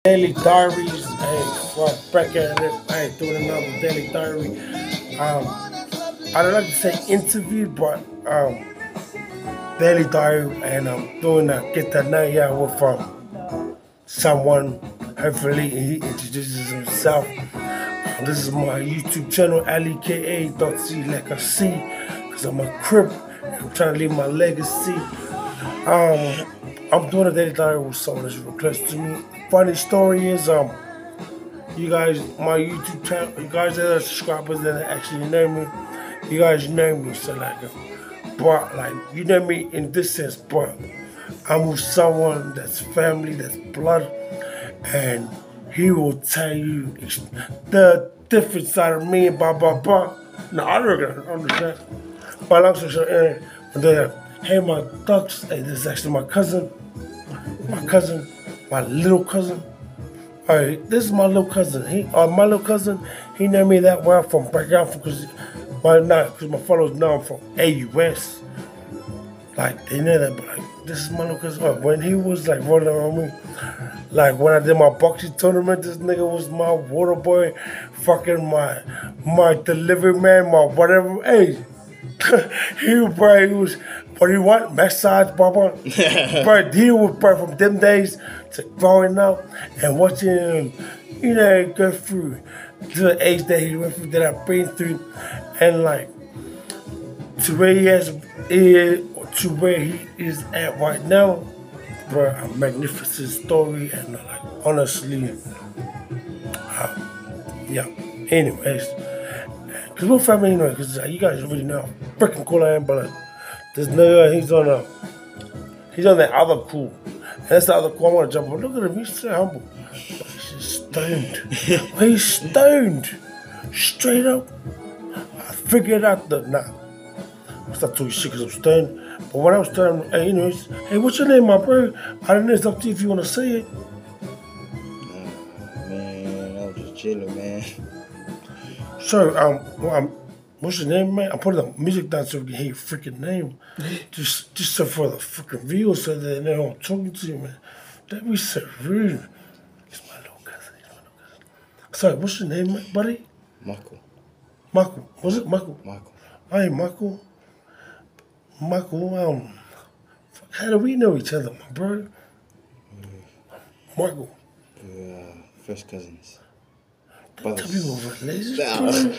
Daily diaries. Hey, well, back at it. Hey, doing another daily diary. I don't like to say interview, but daily diary, and I'm doing that. Get that night out with someone. Hopefully, he introduces himself. This is my YouTube channel, Leka.C, because I'm a crip. I'm trying to leave my legacy. I'm doing a daily diary with someone that's real close to me. Funny story is, you guys, my YouTube channel, you guys that are subscribers that actually know me, you guys know me, so like, but like, you know me in this sense, but I'm with someone that's family, that's blood, and he will tell you the different side of me, blah, blah, blah. No, I don't understand. But I'm so sure, and then, hey, my ducks, hey, this is actually my little cousin. All right, this is my little cousin. My little cousin, he know me that well from background because, well, not because my followers know I'm from AUS. Like they know that, but like this is my little cousin. When he was like running around me, like when I did my boxing tournament, this nigga was my water boy, fucking my delivery man, my whatever. Hey, he was, what do you want? Massage, Baba. But he was from them days to growing up and watching him, go through to the age that he went through, that I've been through, and like to where to where he is at right now, bro. A magnificent story, and like honestly, yeah. Anyways. Cause we're family anyway, because you guys already know how freaking cool I am, but like, this nigga, he's on that other cool. And that's the other cool I want to jump on. Look at him, he's so humble. He's just stoned. He's stoned. Straight up. I figured out that, I start talking shit because I'm stoned. But when I was stoned, hey, anyways, hey, what's your name, my bro? I don't know, it's up to you if you want to say it. Man, I was just chilling, man. So, what's your name, man? I'm putting the music down so we can hear your freaking name. just so for the freaking viewers so that they know I'm talking to you, man. That'd be so rude. He's my little cousin. Sorry, what's your name, buddy? Michael. Michael. Was it Michael? Michael. Hey, Michael. Michael, how do we know each other, my bro? Michael. We're first cousins. Tell me what relations, Nah.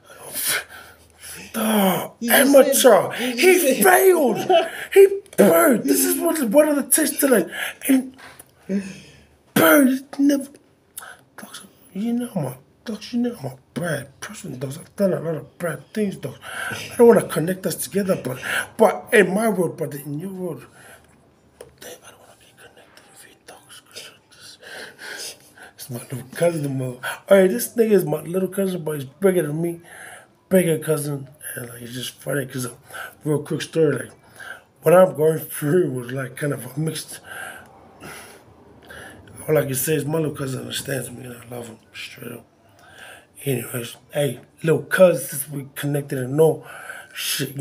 Oh, amateur. He failed. Bro, this is one of the tests today. And, bro, never. Dogs, I'm a bad person, dogs. I've done a lot of bad things, dogs. I don't want to connect us together, but in my world, but in your world, damn, I don't want to be connected with you, dogs. It's my little cousin, mother. Alright, this nigga is my little cousin, but he's bigger than me. Bigger cousin, and like it's just funny because real quick story, like what I'm going through was like kind of a mixed. All I can say is my little cousin understands me and I love him straight up. Anyways, hey, little cousins, we connected and know shit,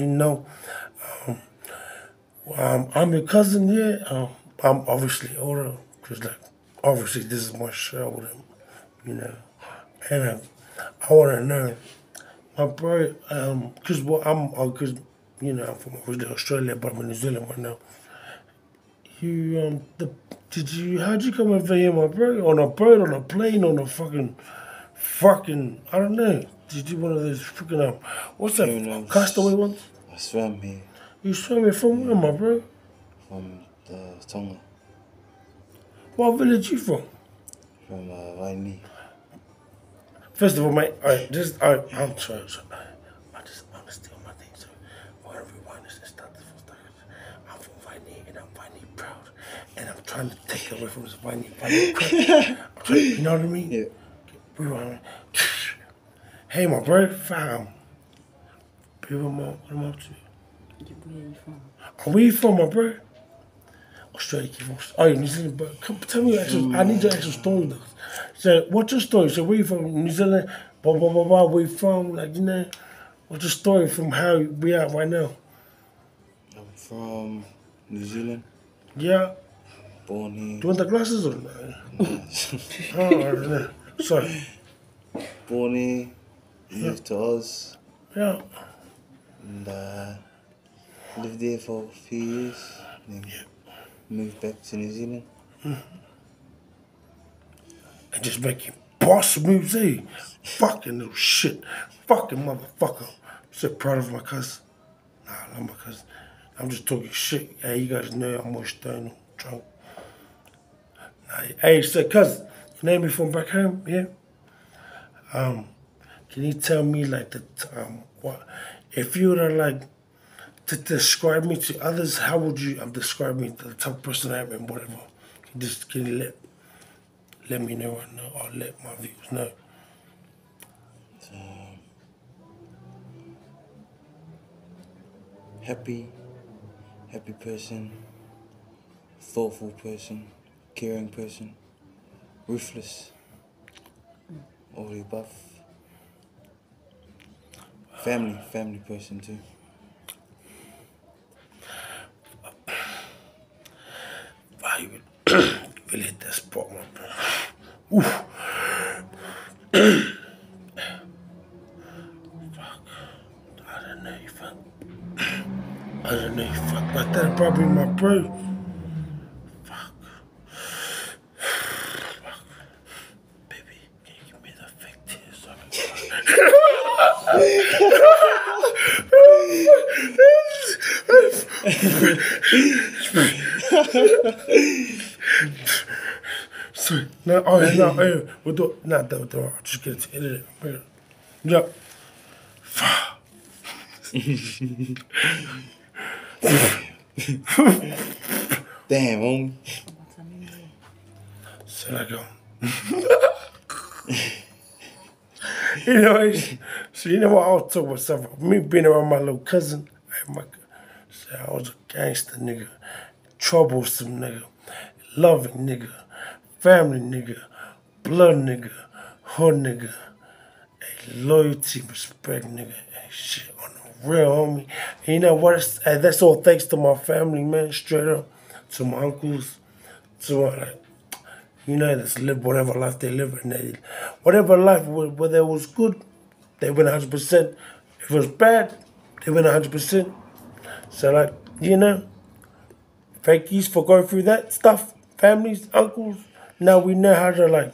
I'm your cousin, yeah. I'm obviously older because like obviously this is my show with him, and I want to know. My bro, cause I'm from originally Australia, but I'm in New Zealand right now. How'd you come over here, my bro? On a boat, on a plane, on a fucking, I don't know. Did you one of those freaking, what's that, castaway ones? I swam here. You swam here from where, my bro? From the Tonga. What village you from? From Vaini. First of all, mate, I'm sorry. I just want to steal my thing, so I want to rewind this and start this first time. I'm from Viney, and I'm Viney proud, and I'm trying to take away from this Viney crap. You know what I mean? Yeah. Rewind. Hey, my bro, fam. People, what am I up to? Where are you from? Where you from, my bro? Australia, New Zealand, but come tell me I need your actual story though. So, what's your story? So, where you from? New Zealand, blah, blah, blah, blah, where you from? Like, what's your story from how we are right now? I'm from New Zealand. Yeah. Born Do you here. want the glasses or no? Oh, I don't know. Sorry. Born here. Moved to Oz. Yeah. And lived there for a few years. Then moved back to New Zealand. And just making boss moves, eh? Fucking little shit. Fucking motherfucker. I'm so proud of my cousin. Nah, I love my cousin. I'm just talking shit. Hey, you guys know I'm more stoned, drunk. Nah, hey, so cousin, you know me from back home, yeah? Can you tell me like what if you were to like to describe me to others, how would you describe me the type of person I am and whatever? Can you let me know or let my viewers know? Happy person, thoughtful person, caring person, ruthless, all the above. Family person too. Wow, you really hit that spot, my bro. Oof. Fuck. I don't know you fuck. I don't know you fuck. But that probably my bro. Fuck. Fuck. Baby, can you give me the fake tears so I can Sorry. No, oh, no, we'll do it. Nah, don't. I'll just get it to edit it. Yeah. Damn, homie. So I go. So you know what? I'll talk about stuff. Me being around my little cousin. So I was a gangster nigga, troublesome nigga, loving nigga, family nigga, blood nigga, hood nigga, loyalty, respect nigga, and shit on the real homie. And you know what? That's all thanks to my family, man. Straight up, to my uncles, to my that's live whatever life they live, and whatever life whether it was good, they went 100%. If it was bad, they went 100%. So fakies for going through that stuff, families, uncles. Now we know how to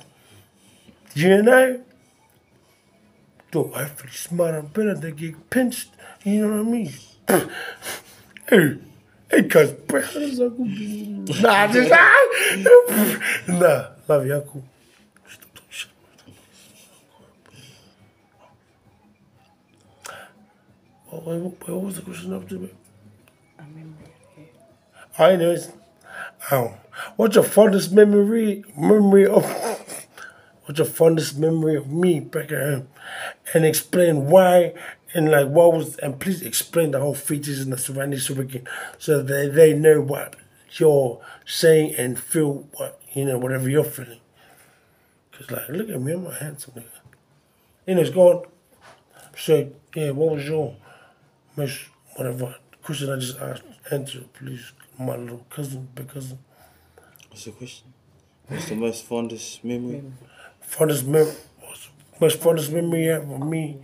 do hopefully smarter and better. They get pinched. You know what I mean? hey, cuz, bro, how does Uncle be? Nah, nah, love you, Uncle. What was the question up to me? I know it's, what's your fondest memory of what's your fondest memory of me back at home? And explain why and and please explain the whole features and the surroundings so that they know what you're saying and feel whatever you're feeling. Cause look at me, I'm a handsome nigga. It's going. So yeah, what was your most whatever question I just asked? Answer, please, my little cousin, big cousin. What's the question? What's the most fondest memory? Most fondest memory you have of me.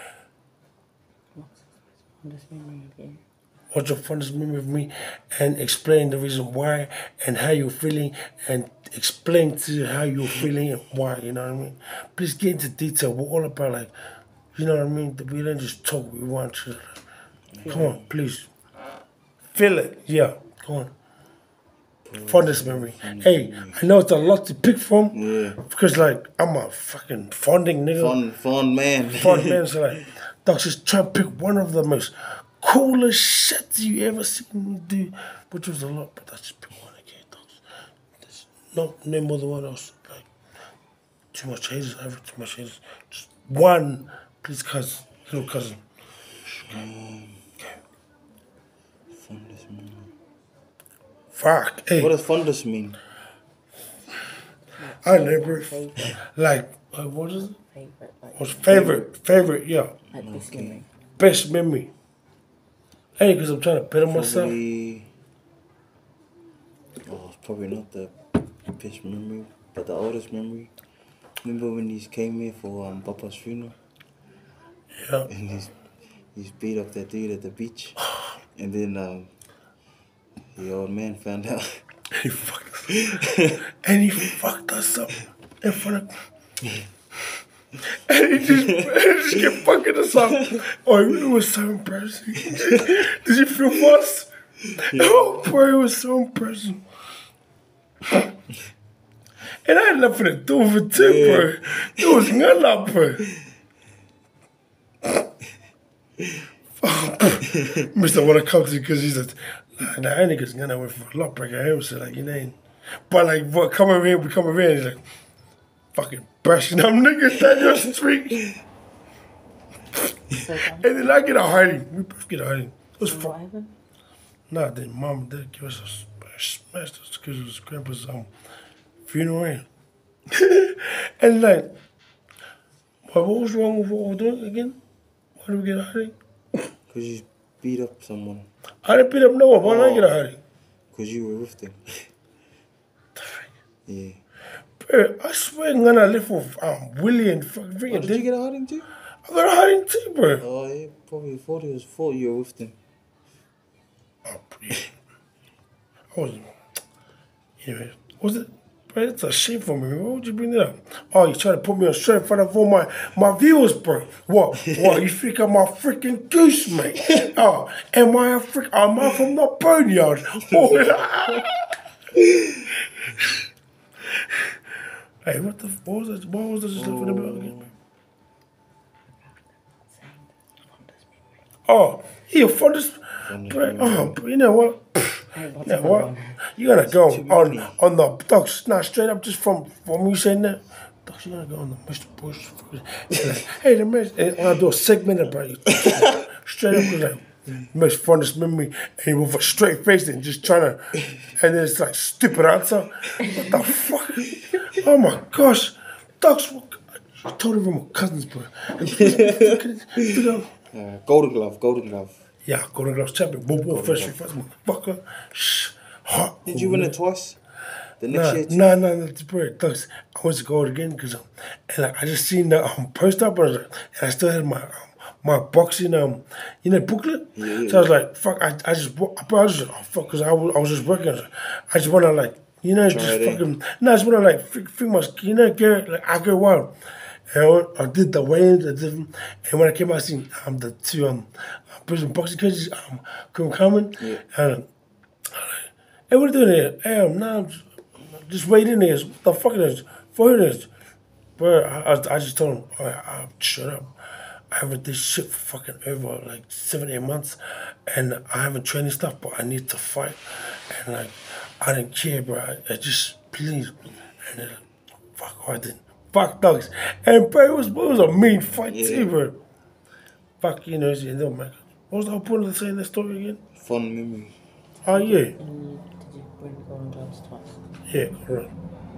What's your fondest memory of me? And explain the reason why and how you're feeling and explain to how you're feeling and why, you know what I mean? Please get into detail. We're all about you know what I mean? We don't just talk, we want to. Come on, please. Feel it, yeah, come on. Fondest memory. Hey, I know it's a lot to pick from. Yeah. Because I'm a fucking fonding nigga. Fond man. Fond man. So dogs, just try to pick one of the most coolest shit you ever seen me do, which was a lot, but that's just pick one again, dogs. There's no more than one else. Too much haters, too much haters. Just one, please, little cousin. Fondest memory. Fuck. Hey. What does fondest mean? I never what is it? What's favorite? Yeah. Okay. Best memory. Hey, because I'm trying to better myself. probably not the best memory, but the oldest memory. Remember when he came here for Papa's funeral? Yeah. And he's beat up that dude at the beach. And then the old man found out. He fucked us up. And he fucked us up in front of. And he just kept fucking us up. Oh, it was so embarrassing. Did you feel for us? Oh, bro, it was so embarrassing. And I had nothing to do with it too, bro. It was none, bro. Mr. wanna come to because he's like, nah, that nigga's gonna wait for a lot break at him, so like, you know. But like, what, come over here, we come over here, and he's like, fucking bashing them niggas down your street. And then I get out hiding. We both get out hiding. It was fun. Nah, then mom and dad give us a smashed us because it was grandpa's funeral. And like, what was wrong with what we're doing again? Why did we get out hiding? Because you beat up someone. I didn't beat up no one. Why did I get out hiding? Because you were with them. Yeah. Bro, I swear I'm gonna live with Willie and fucking Oh, did you get out hiding too? I got out hiding too, bro. Oh, yeah, probably thought it was 4 you were with them. Oh, please. I wasn't. Anyway, was it? Bro, it's a shame for me. Why would you bring that up? Oh, you trying to put me on straight in front of all my viewers, bro. What? You think I'm a freaking goose, mate? Oh, am I from the boneyard? Oh. Hey, what was this laughing about again? Oh, yeah, fondest. But you know what? You know what? You gotta go on the dogs. Not straight up, just from you saying that. Dogs, you gotta go on the Mr. Bush. Hey, the man, and I'll do a segment about you. Straight up, like, most fondest memory, and with a straight face and just trying to, and then it's like stupid answer. What the fuck? Oh my gosh, dogs. I told him we're cousins, bro. Golden Glove. Yeah, Golden Gloves champion. Boom, first, motherfucker. Shh. Hot. Did you win it twice? The next year? No, bro. Thugs. I went to go out again because and like, I just seen the post up, and I still had my boxing booklet. Yeah. So I was like, fuck. I just fuck, because I was just working. I just wanna like just fucking. No, I just wanna like feel my get like I get wild. And I did the weigh-ins, and when I came out, I seen the two prison boxing coaches coming. Yeah. And hey, what are you doing here? Now I'm just waiting there. What the fuck is this? 4 years. Bro, I just told him, all right, shut up. I haven't did shit for fucking over like 7, 8 months, and I haven't trained stuff, but I need to fight. And like, I didn't care, bro. I just, please. And then, fuck, I didn't. Fuck dogs. And bro, it was a mean fight too, bro. Fuck, it don't matter. What was the whole point of saying that story again? Fun memory. Oh, yeah. Did you bring Golden Gloves twice? Yeah, correct.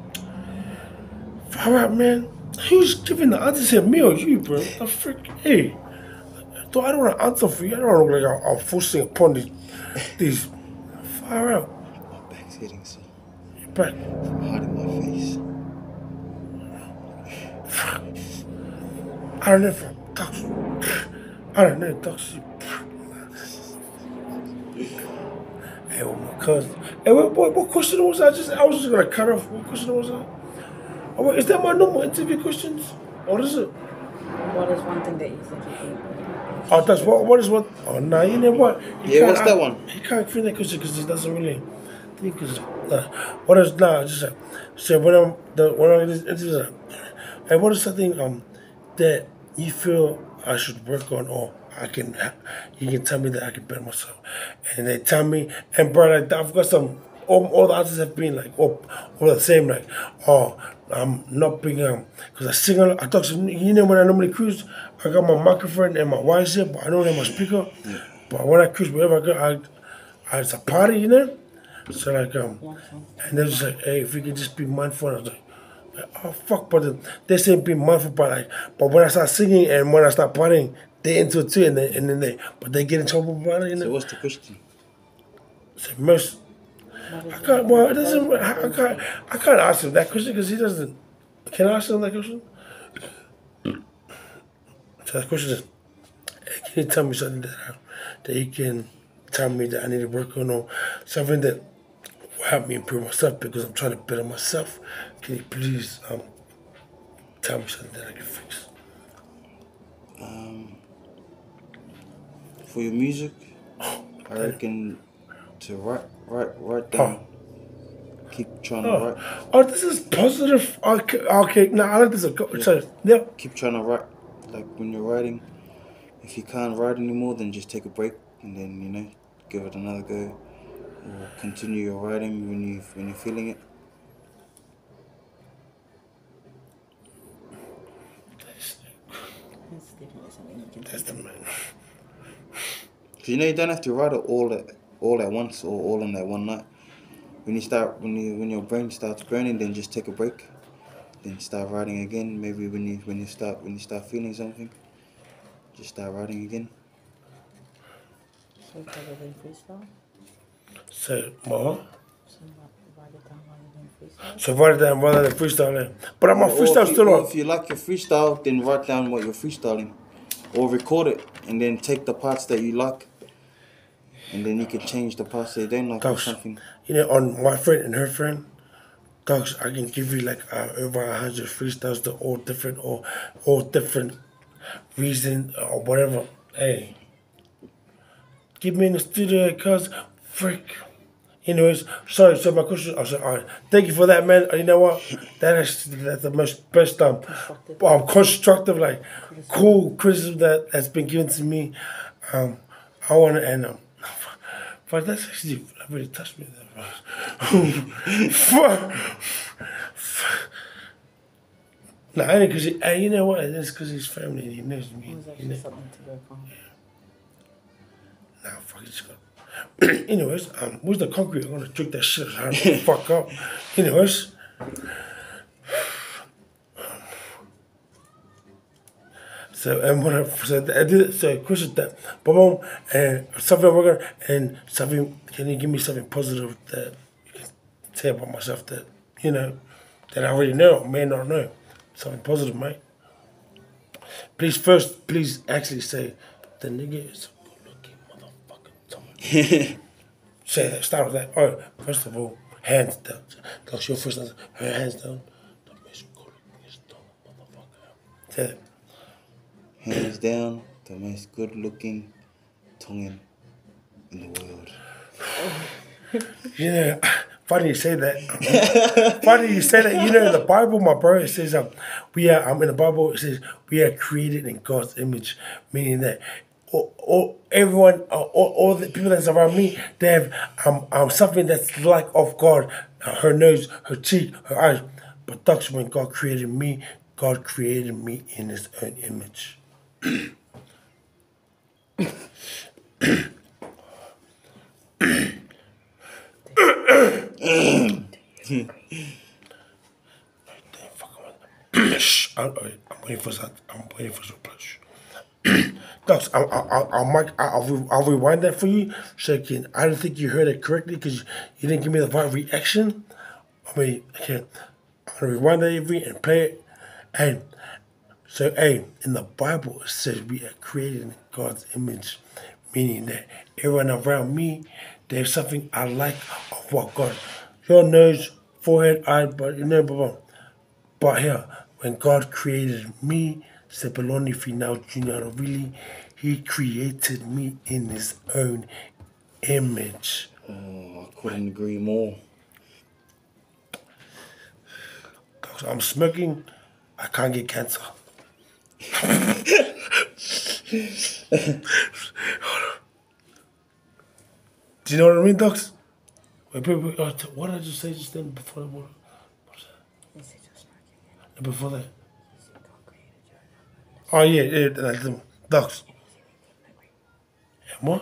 Far out, man. Who's giving the answers here? Me or you, bro? The frick? Hey. I don't want to answer for you. I don't look like I'm forcing upon these. Far out. My back's hitting so. Your back? From hiding my face. I don't know, dogs. I don't know, dogs. Hey, well, my cousin. Hey, what question was that? I was just gonna cut off. What question was that? Oh, wait, is that my normal interview questions? What is it? What is one thing that you think you can? Oh, that's what is what? Oh, no, you know what? What's that one? He can't feel that question because he doesn't really think. What is just say when I'm interview. Hey, what is something that you feel I should work on, or you can tell me that I can better myself? And they tell me, and bro, like, I've got some, all the answers have been like, all the same, like, oh, I'm not being, because I sing, I talk to, when I normally cruise, I got my microphone and my wires here, but I don't have my speaker. Yeah. But when I cruise, wherever I go, it's a party, So like, and they're just like, hey, if you can just be mindful, I was like, oh fuck, but they say be mindful, but when I start singing and when I start partying, they into it too, and then they get in trouble about it. So what's the question? So most, I can't. Well, it doesn't. I can't ask him that question because he doesn't. Can I ask him that question? So the question is, hey, can you tell me something that you can tell me that I need to work on, or something that will help me improve myself because I'm trying to better myself? Can you please tell me something that I can fix? For your music, I reckon to write down. Keep trying to write. Oh, this is positive. Okay. Now I like this. Yeah. Keep trying to write. Like when you're writing, if you can't write anymore, then just take a break and then give it another go, or continue your writing when you're feeling it. That's definitely something you can That's the do. man. Cause you don't have to write it all at once or all in that one night. When your brain starts burning, then just take a break, then start writing again. Maybe when you start feeling something, just start writing again. So rather than freestyle? So more. So write it down rather than freestyle? So write it down rather than freestyling. But I'm on Or freestyle still on. if you like your freestyle, then write down what you're freestyling, or record it and then take the parts that you like, and then you can change the parts that you don't like or Dogs, something. on my friend and her friend, dogs, I can give you like over 100 freestyles that all different reason or whatever. Hey, get me in the studio, cuz frick. Anyways, sorry. So my question, I said, all right, thank you for that, man. You know what? That's the most best constructive, like cool criticism that's been given to me. I want to end but that's actually that really touched me. Nah, only because you know what? It's because he's family and he knows me. It was actually something to work on. Nah, fuck it, Scott. Anyways, where's the concrete? I'm gonna drink that shit. I don't fuck up. Anyways. So what I said, I did it. So question that, boom, and something we're gonna and something. Can you give me something positive that you can say about myself that that I already know, may not know, something positive, mate. Please actually say the nigga is a good-looking motherfucker. Say that. Start with that. All right. First of all, hands down. That's your first answer. Her hands down. The most good-looking motherfucker. Say that. Hands down, the most good-looking tonguing in the world. Funny you say that. Funny you say that. In the Bible, my bro, it says we are. In the Bible, it says we are created in God's image, meaning that everyone, all the people that's around me, they have something that's like of God. Her nose, her cheek, her eyes. But that's when God created me in His own image. I'm waiting for that. I'm waiting for some plush. Docs, I'll rewind that for you. So I don't think you heard it correctly because you didn't give me the right reaction. I'm gonna rewind that and play it. And so, in the Bible it says we are created in God's image, meaning that everyone around me, there's something I like of what God. Your nose, forehead, eye, but here, when God created me, Sepeloni Final Junior, really, He created me in His own image. Oh, I couldn't agree more. I'm smoking, I can't get cancer. Do you know what I mean, Docs? Wait, what did I just say just then before that? What's that? Before that? Oh, yeah, Docs. What?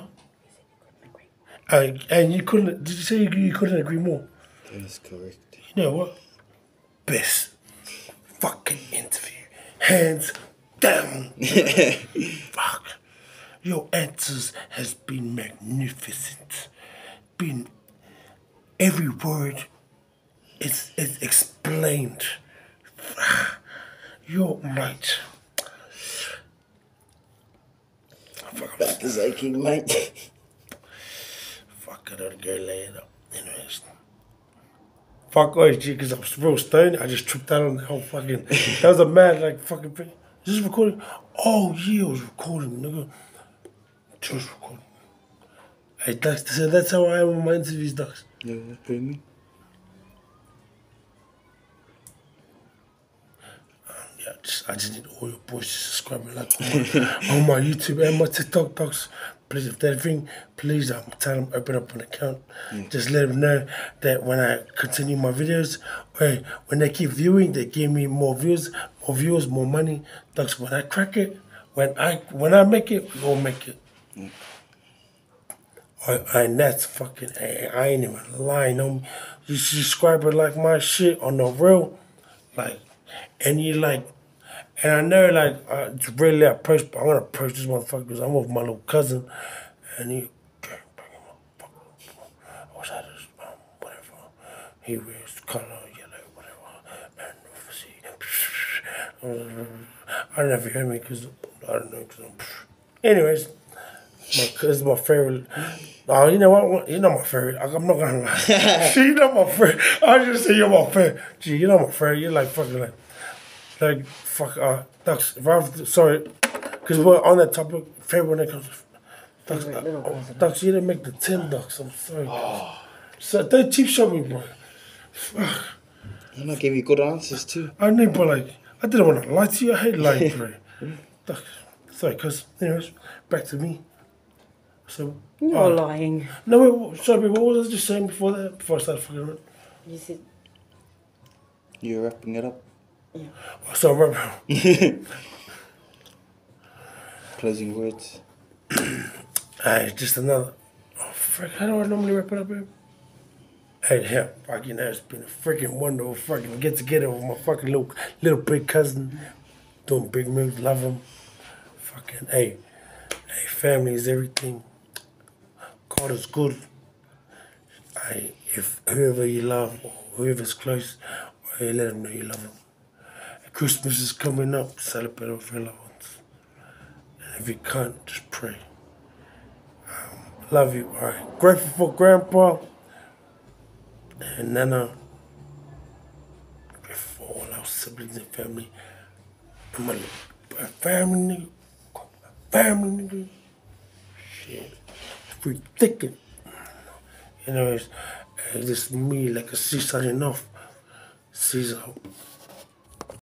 And you couldn't, did you say you couldn't agree more? That's correct. You know what? Best fucking interview. Hands down. Fuck. Your answers has been magnificent. every word is explained. You're right. Back to Zyking, mate. Fuck, I gotta go lay it up. Anyways. Fuck off, G, because I'm real stoned. I just tripped out on the whole fucking. That was a mad, like, fucking thing. Is this recording? Oh, yeah, I was recording, nigga. Just recording. Hey, that's how I am on my interviews, Ducks. Yeah, that's pretty me. Yeah, I just need all your boys to subscribe me like on my YouTube and my TikTok, Ducks. Please, if they're thing, please, I'm telling them open up an account. Just let them know that when I continue my videos, or when they keep viewing, they give me more views, more money. Ducks, when I crack it, when I make it, we all make it. And that's fucking, I ain't even lying on me. You subscribe it like my shit on the real, like, and you like, and I know like, it's really approach, but I'm gonna approach this motherfucker because I'm with my little cousin, and he, what's that, whatever, he wears color, yellow, whatever, and I don't know if you hear me because, I don't know, because anyways, this is my favorite. Oh, you know what? You're not my favorite. I'm not gonna lie. You're not my favorite. I just say you're my favorite. Gee, you're not my favorite. You're like fucking like fuck. Ducks. If I have to, sorry, because we're on that topic. Favorite when it comes to Ducks. Ducks, you didn't make the 10 Ducks. I'm sorry. So they cheap shot me, bro. Fuck. And I gave you good answers too. I knew, but like I didn't want to lie to you. I hate lying, bro. Ducks. Sorry, cause anyways, back to me. So You're lying. No, wait, sorry, what was I just saying before that? Before I started fucking around? You said, You're wrapping it up. yeah. So I remember. Closing words. Just another. Oh, frick, how do I normally wrap it up here? Hey, yeah, fucking, it's been a freaking wonderful fucking get together with my fucking little big cousin. Doing big moves, love him. Fucking, hey, family is everything. God is good. If whoever you love or whoever's close, let them know you love them. Christmas is coming up, celebrate with your loved ones. And if you can't, just pray. Love you, alright. Grateful for Grandpa and Nana. Grateful for all our siblings and family. And my family, nigga. Shit. Free ticket. You know, it's just me like a C signing off. Caesar.